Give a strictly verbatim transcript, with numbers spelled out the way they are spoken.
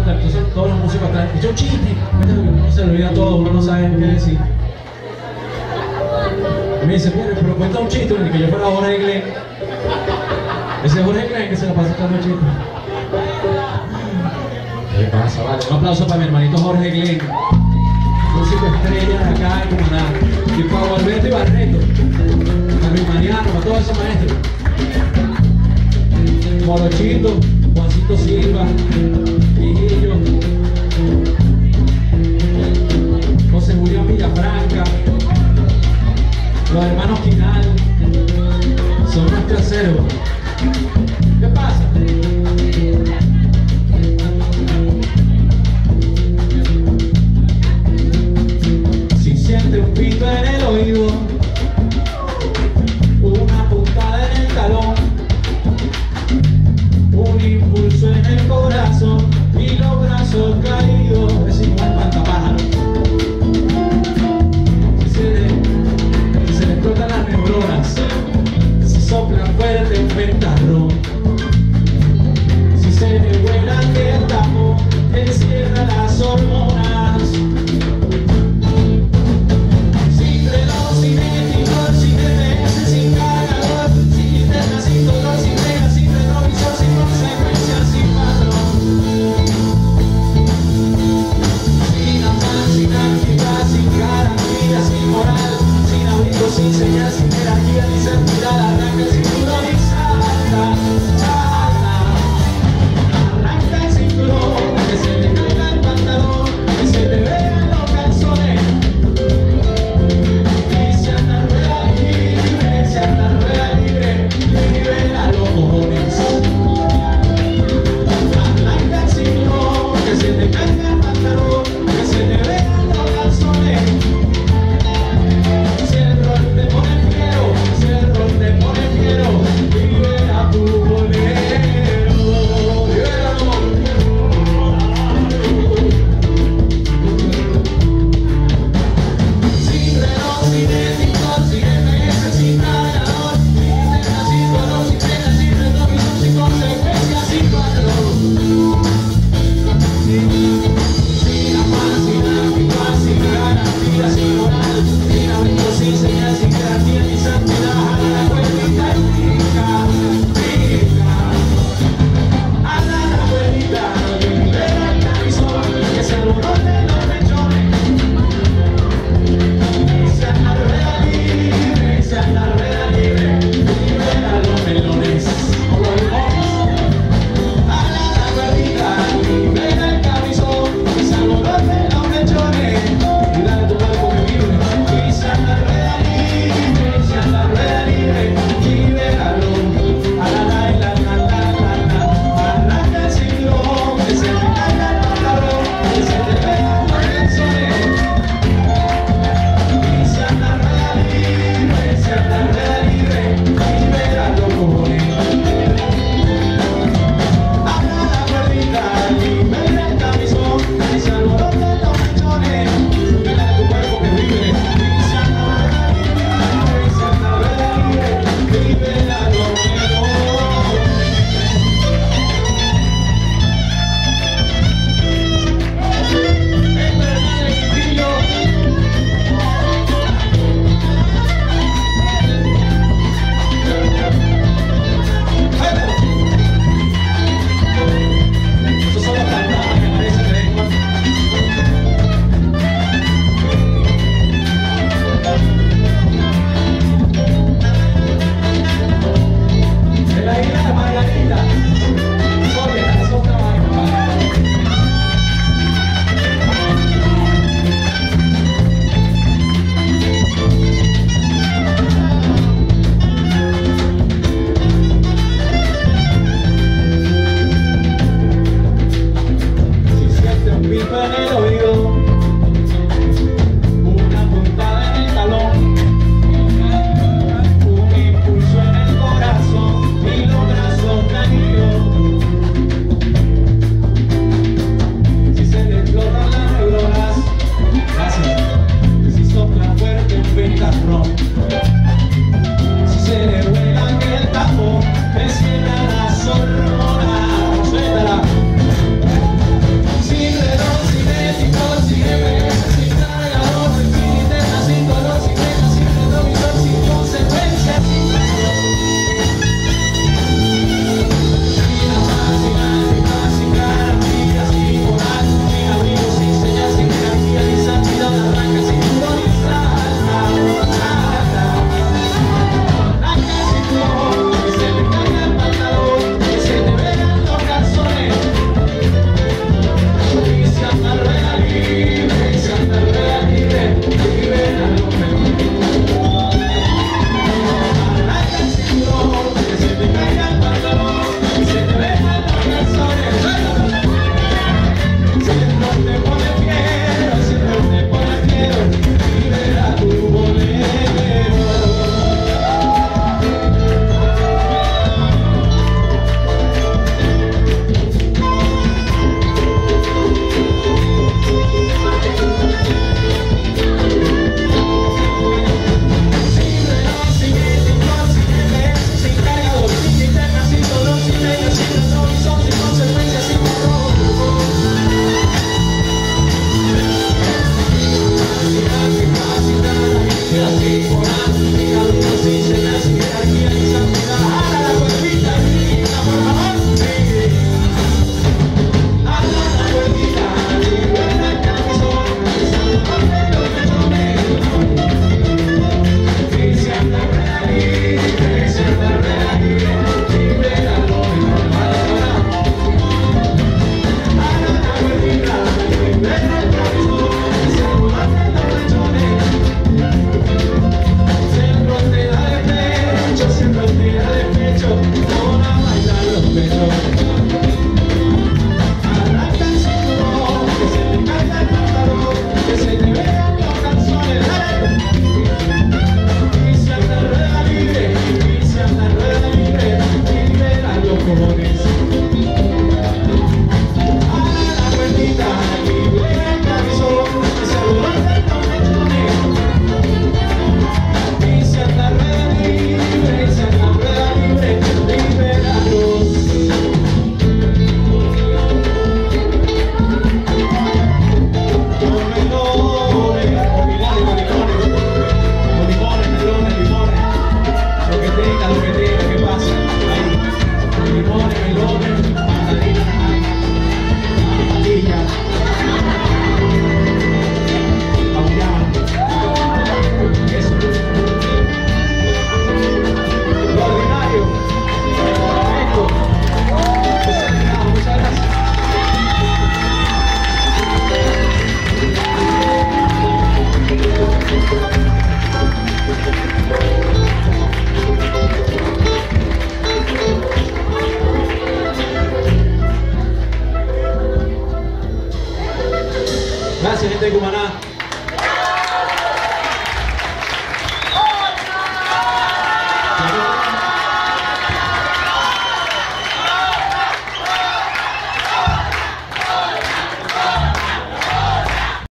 pregunta, entonces todos los músicos están, escucha un chiste, uno se le olvida todo, uno no sabe qué decir. Y me dice, mire, pero cuenta un chiste, ni que yo fuera Jorge Glenn. Ese Jorge Glenn que se la pasa echando chistes. ¿Qué pasa? Vale, un aplauso para mi hermanito Jorge Glenn, músico estrella de acá en Cumaná. Y para Alberto y Barreto, para Luis Mariano, para todos esos maestros. Morochito, Juancito Silva, Vigilio, José Julián Villafranca, los hermanos Quinal, son nuestros aceros. ¿Qué pasa? Si siente un pito en el oído, una puntada en el talón, un impulso en el corazón y los brazos caídos, es igual pantapájaro. Si se le, si se le explotan las neuronas, si soplan fuerte un ventarrón, si se le vuela el tapo, encierra las hormonas. Sin reloj, sin ético, sin D M S, sin cargador, sin linterna, sin dolor, sin regla, sin retrovisor, sin consecuencias, sin patrón. Sin afán, sin actividad, sin garantía, sin moral, sin abrigo, sin señal, sin jerarquía, ni seguridad. Arranca el cinturón y salta, salta. Arranca el cinturón, que se le caiga el pantalón. los cojones. A la puertita y vuelta mi sol, me saludó el tormentone. Y se anda rueda libre, y se anda rueda libre, liberados. Con melones, con limones, con limones, con limones, melones, limones, lo que tenga, lo que tenga, que pasa, ahí, limones, melones, mandarinas, patillas, auyama, eso, lo ordinario, esto, desatinado, muchas gracias. Gracias, gente de Cumaná.